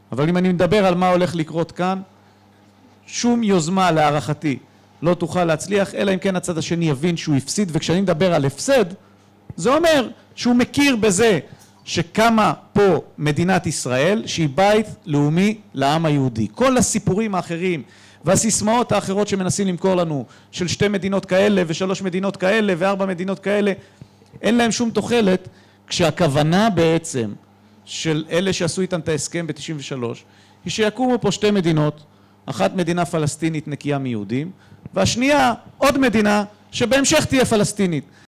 אבל אם אני מדבר על מה הולך לקרות כאן, שום יוזמה להערכתי לא תוכל להצליח, אלא אם כן הצד השני יבין שהוא הפסיד, וכשאני מדבר על הפסד, זה אומר שהוא מכיר בזה שקמה פה מדינת ישראל, שהיא בית לאומי לעם היהודי. כל הסיפורים האחרים והסיסמאות האחרות שמנסים למכור לנו, של 2 מדינות כאלה ו3 מדינות כאלה ו4 מדינות כאלה, אין להם שום תוחלת, כשהכוונה בעצם של אלה שעשו איתם את ההסכם ב-93, היא שיקומו פה 2 מדינות, אחת מדינה פלסטינית נקייה מיהודים, והשנייה עוד מדינה שבהמשך תהיה פלסטינית.